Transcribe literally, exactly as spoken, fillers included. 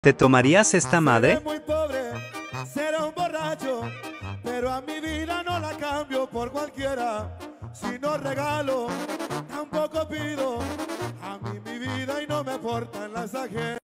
¿Te tomarías esta Seré madre? muy pobre, seré un borracho, pero a mi vida no la cambio por cualquiera. Si no regalo, tampoco pido. A mí mi vida y no me importan las ajenas.